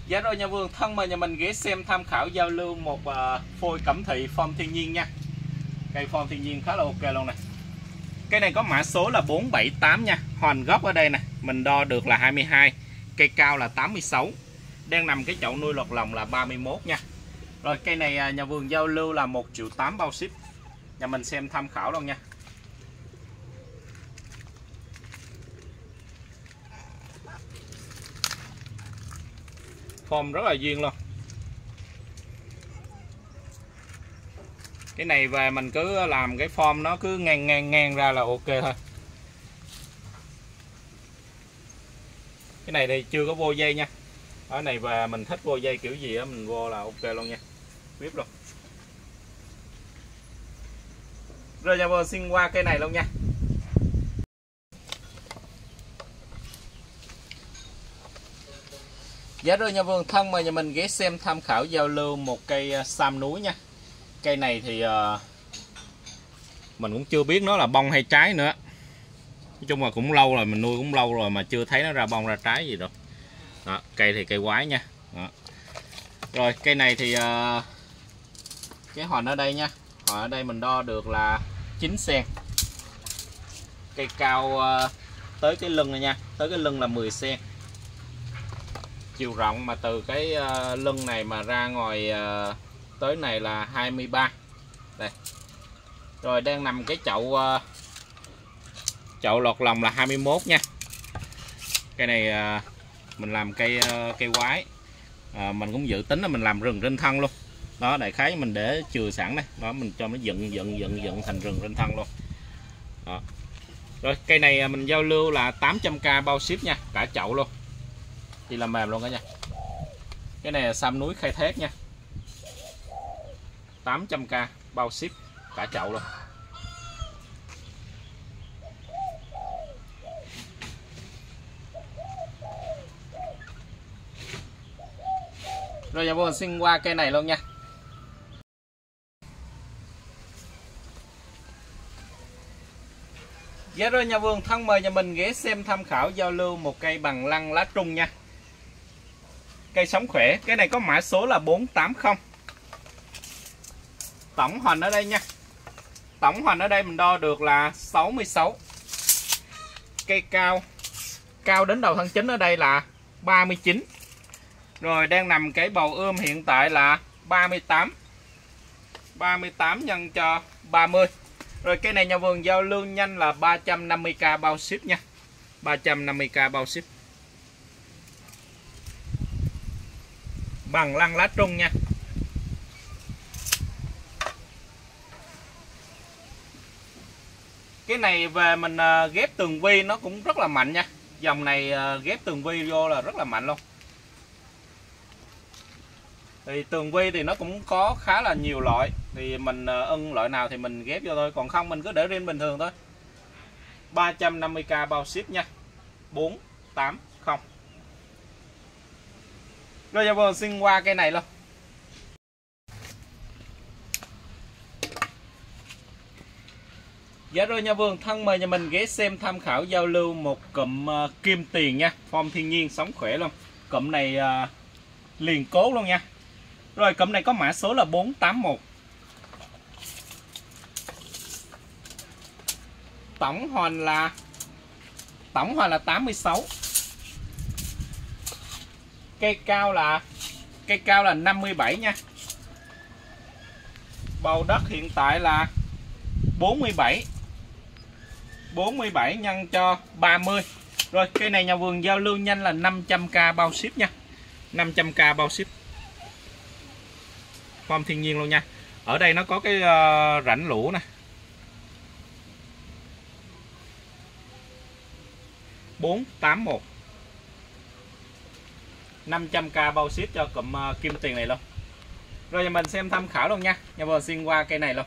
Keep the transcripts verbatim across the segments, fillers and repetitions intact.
Dạ rồi nhà vườn thân mời nhà mình ghé xem tham khảo giao lưu một uh, phôi cẩm thị form thiên nhiên nha. Cây form thiên nhiên khá là ok luôn nè. Cây này có mã số là bốn bảy tám nha. Hoàn gốc ở đây nè, mình đo được là hai mươi hai. Cây cao là tám mươi sáu. Đang nằm cái chậu nuôi lọt lòng là ba mươi mốt nha. Rồi cây này nhà vườn giao lưu là một triệu tám bao ship. Nhà mình xem tham khảo luôn nha. Form rất là duyên luôn. Cái này về mình cứ làm cái form nó cứ ngang ngang ngang ra là ok thôi. Cái này thì chưa có vô dây nha. Ở này về mình thích vô dây kiểu gì á mình vô là ok luôn nha. Biết luôn. Rồi nhà vườn xin qua cây này luôn nha. Dạ rồi nhà vườn thân mời nhà mình ghé xem tham khảo giao lưu một cây sam núi nha. Cây này thì uh, mình cũng chưa biết nó là bông hay trái nữa. Nói chung là cũng lâu rồi, mình nuôi cũng lâu rồi mà chưa thấy nó ra bông ra trái gì đâu. Đó, cây thì cây quái nha. Đó. Rồi cây này thì uh, cái hòn ở đây nha. Hòn ở đây mình đo được là chín xen. Cây cao uh, tới cái lưng này nha, tới cái lưng là mười xen. Chiều rộng mà từ cái uh, lưng này mà ra ngoài uh, tới này là hai mươi ba. Đây. Rồi đang nằm cái chậu uh, chậu lọt lòng là hai mươi mốt nha. Cây này uh, mình làm cây uh, cây quái. Uh, mình cũng dự tính là mình làm rừng trên thân luôn. Đó, đại khái mình để chừa sẵn đây. Đó, mình cho nó dựng dựng dựng dựng thành rừng trên thân luôn. Đó. Rồi cây này mình giao lưu là tám trăm k bao ship nha, cả chậu luôn. Thì là mềm luôn cả nha. Cái này là sam núi khai thác nha. tám trăm k bao ship cả chậu luôn. Rồi nhà vườn xin qua cây này luôn nha. Dạ rồi nhà vườn thân mời nhà mình ghé xem tham khảo giao lưu một cây bằng lăng lá trung nha. Cây sống khỏe, cái này có mã số là bốn tám không. Tổng hoành ở đây nha. Tổng hoành ở đây mình đo được là sáu mươi sáu. Cây cao, cao đến đầu thân chính ở đây là ba mươi chín. Rồi đang nằm cái bầu ươm hiện tại là ba mươi tám. ba mươi tám nhân cho ba mươi. Rồi cây này nhà vườn giao lưu nhanh là ba trăm năm mươi k bao ship nha. ba trăm năm mươi k bao ship. Bằng lăng lá trung nha. Cái này về mình ghép tường vi nó cũng rất là mạnh nha. Dòng này ghép tường vi vô là rất là mạnh luôn. Thì tường vi thì nó cũng có khá là nhiều loại. Thì mình ưng loại nào thì mình ghép vô thôi. Còn không mình cứ để riêng bình thường thôi. ba trăm năm mươi k bao ship nha. bốn tám không. Rồi giờ vườn xin qua cây này luôn. Dạ rồi nhà vườn thân mời nhà mình ghé xem tham khảo giao lưu một cụm uh, kim tiền nha. Form thiên nhiên sống khỏe luôn. Cụm này uh, liền cố luôn nha. Rồi cụm này có mã số là bốn tám một. Tổng hoành là tổng hoành là tám mươi sáu. Cây cao là cây cao là năm mươi bảy nha. Bầu đất hiện tại là bốn mươi bảy. bốn mươi bảy nhân cho ba mươi. Rồi cây này nhà vườn giao lưu nhanh là năm trăm k bao ship nha. năm trăm k bao ship. Form thiên nhiên luôn nha. Ở đây nó có cái uh, rãnh lũ nè. bốn tám một. năm trăm k bao ship cho cụm uh, kim tiền này luôn. Rồi nhà mình xem tham khảo luôn nha. Nhà vườn xin qua cây này luôn.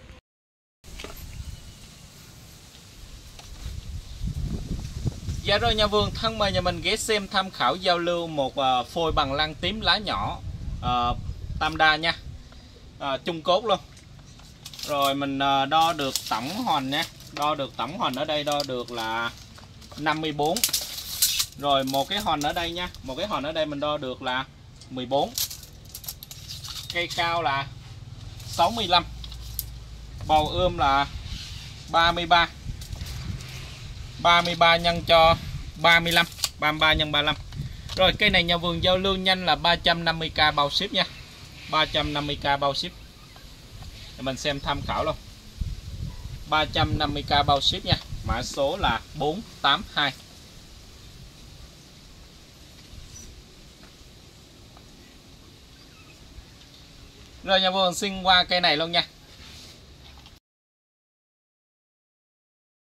Dạ rồi nhà vườn thân mời nhà mình ghé xem tham khảo giao lưu một uh, phôi bằng lăng tím lá nhỏ uh, tam đa nha. Uh, chung cốt luôn. Rồi mình uh, đo được tổng hoành nha. Đo được tổng hoành ở đây đo được là năm mươi bốn. Rồi một cái hòn ở đây nha. Một cái hòn ở đây mình đo được là mười bốn. Cây cao là sáu mươi lăm. Bầu ươm là ba mươi ba. ba mươi ba nhân cho ba mươi lăm, ba mươi ba nhân ba mươi lăm. Rồi cây này nhà vườn giao lưu nhanh là ba trăm năm mươi k bao ship nha. ba trăm năm mươi k bao ship. Để mình xem tham khảo luôn. ba trăm năm mươi k bao ship nha. Mã số là bốn tám hai. Rồi nhà vườn xin qua cây này luôn nha.